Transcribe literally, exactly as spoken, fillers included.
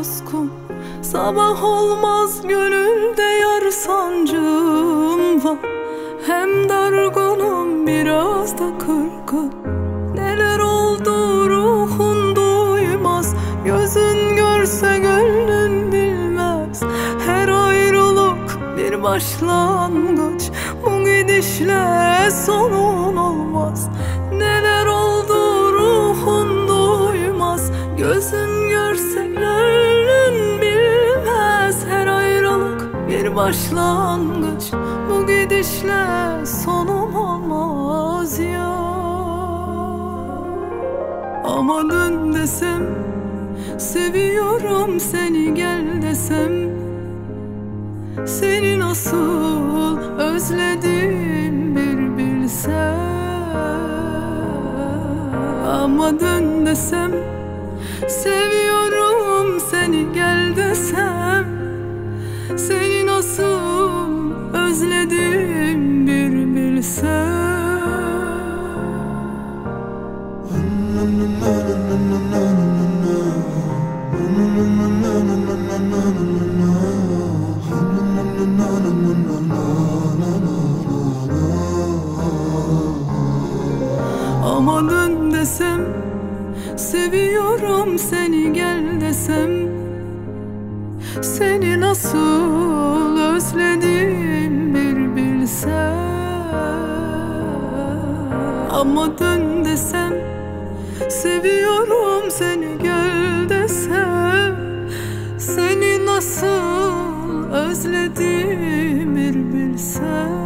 suskun. Sabah olmaz gönülde yar sancım var. Hem dargınım biraz da kırgın. Neler oldu ruhun duymaz, gözün görse gönlün bilmez. Her ayrılık bir başlangıç, bu gidişle sonun olmaz. Neler oldu ruhun duymaz, gözün görse gönlün bilmez. Her ayrılık bir başlangıç, bu gidişle sonum olmaz ya. Ama dön desem, seviyorum seni gel desem, seni nasıl özledim bir bilsen. Ama dön desem, seviyorum seni gel desem, seni nasıl özledim bir bilsen. Ama dön desem, seviyorum seni gel desem, seni nasıl özledim bir bilsen. Ama dön desem, seviyorum seni gel desem, seni nasıl özledim bir bilsen.